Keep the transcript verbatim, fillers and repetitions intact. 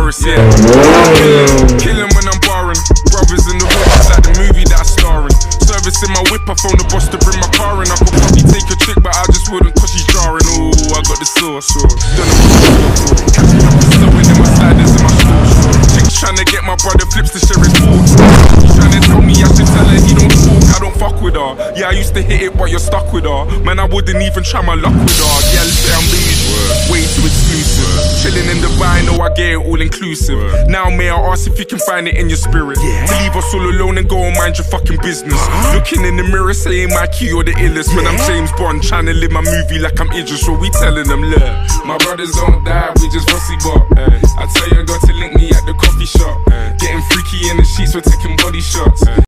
Taurus, yeah. Killing when I'm barring. Brothers in the hood, it's like the movie that I star in. Service in my whip, I phone the boss to bring my car in. I could probably take a chick, but I just wouldn't cause she's jarring. Ooh, I got the sauce. Don't know what's for. Catching up with someone in my sliders in my shorts. Chicks trying to get my brother flips to share his thoughts. He's trying to tell me I should tell her he don't talk, I don't fuck with her. Yeah, I used to hit it, but you're stuck with her. Man, I wouldn't even try my luck with her. Yeah, let's say I'm bougie, way too exclusive. Chilling in Dubai, know I get it all inclusive. Now may I ask if you can find it in your spirit to leave us all alone and go and mind your fucking business. Looking in the mirror saying my key or the illest. When I'm James Bond trying to live my movie like I'm Idris. So we telling them, look, my brothers don't die, we just fussy bop. I tell you I got to link me at the coffee shop. Getting freaky in the sheets, we're taking body shots.